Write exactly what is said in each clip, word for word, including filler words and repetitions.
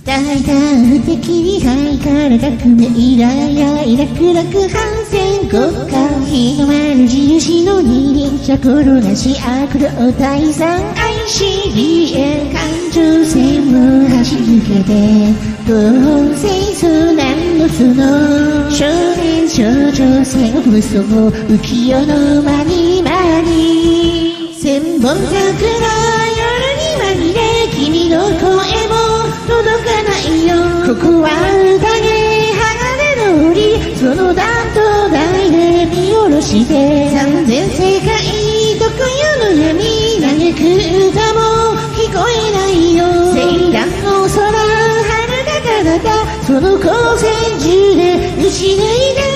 大胆不敵にハイから革命イライライラクラク反戦国家日の丸印の二輪車転がし悪霊退散 アイシーディーエル 環状線を走り抜けて東方戦争何のその少年少女戦国武装浮世の間に間に千本桜夜に紛れ君の声も届かないよここは宴鋼の檻その弾と台で見下ろして三千世界どこよの闇嘆く歌も聞こえないよ青蘭の空遥か彼方その光線中で打ち抜いて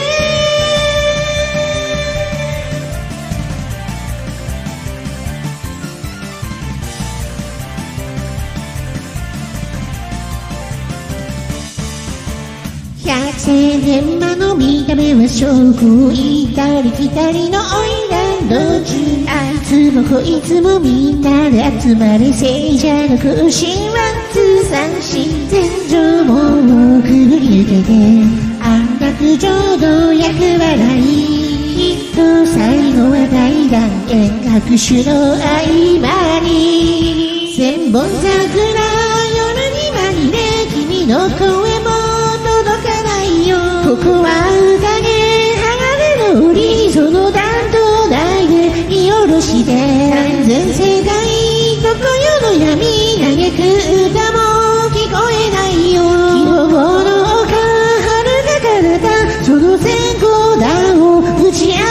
百戦錬磨の見た目は証拠行ったり来たりの花魁道中あいつもこいつもみんなで集まれ聖者の行進ワンツー三四天井門をくぐり抜けて安楽浄土厄払いきっと最後は大団円拍手の合間に千本桜夜に紛れ君の声も届かないよここは宴鋼の檻その弾と台で見下ろして三千世界どこよの闇嘆く歌も聞こえないよ希望の丘遥か彼方その閃光弾を打ち上げろ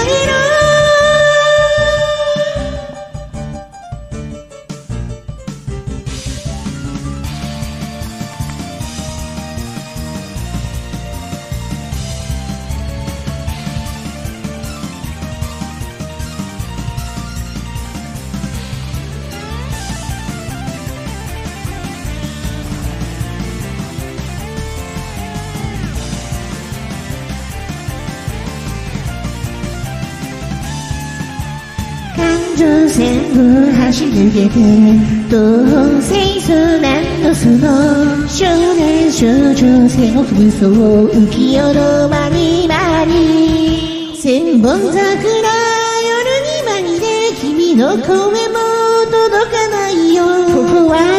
環状線を走り抜けて東方戦争何のその少年少女戦国武装浮世の間に間に千本桜夜に紛れ君の声も届かないよここは